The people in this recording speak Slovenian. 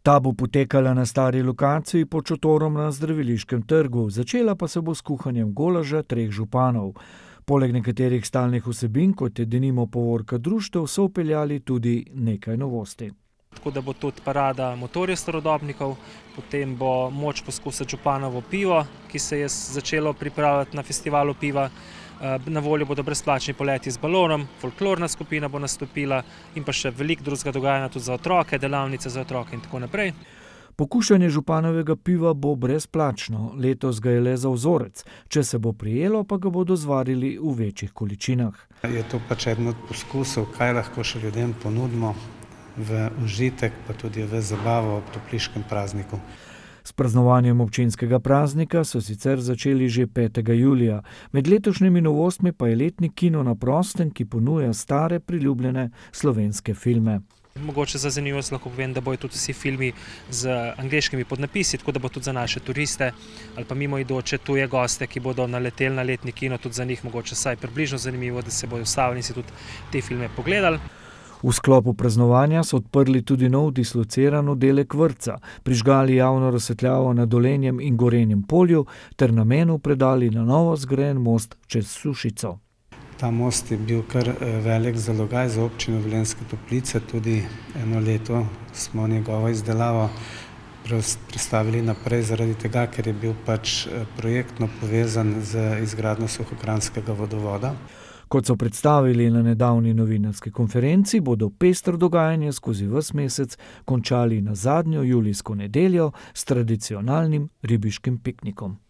Ta bo potekala na stari lokaciji pod šotorom na Zdraviliškem trgu, začela pa se bo s kuhanjem golaža 3 županov. Poleg nekaterih stalnih vsebin, kot je denimo povorka društev, so vpeljali tudi nekaj novosti. Tako da bo tudi parada motorjev starodobnikov, potem bo moč poskusiti županovo pivo, ki se je začelo pripravljati na festivalu piva. Na voljo bodo brezplačni poleti z balonom, folklorna skupina bo nastopila in pa še veliko drugega dogajanja tudi za otroke, delavnice za otroke in tako naprej. Pokušanje županovega piva bo brezplačno, letos ga je le za vzorec. Če se bo prijelo, pa ga bodo zvarili v večjih količinah. Je to pač eden od poskusov, kaj lahko še ljudem ponudimo v užitek, pa tudi v zabavo ob topliškem prazniku. S praznovanjem občinskega praznika so sicer začeli že 5. julija. Med letošnjimi novostmi pa je letni kino na prostem, ki ponuja stare priljubljene slovenske filme. Mogoče za zanimivost lahko povem, da bojo tudi vsi filmi z angleškimi podnapisi, tako da bo tudi za naše turiste ali pa mimoidoče tuje goste, ki bodo naleteli na letni kino, tudi za njih mogoče vsaj približno zanimivo, da se bojo ustavili in si tudi te filme pogledali. V sklopu praznovanja so odprli tudi nov dislociran oddelek vrtca, prižgali javno razsvetljavo na Dolenjem in Gorenjem polju ter namenu predali na novo zgrajen most čez Sušico. Ta most je bil kar velik zalogaj za občino Velenjske Toplice, tudi eno leto smo njegovo izdelavo prestavili naprej zaradi tega, ker je bil pač projektno povezan z izgradnjo suhokranjskega vodovoda. Kot so predstavili na nedavni novinarski konferenci, bodo pestro dogajanje skozi ves mesec končali na zadnjo julijsko nedeljo s tradicionalnim ribiškim piknikom.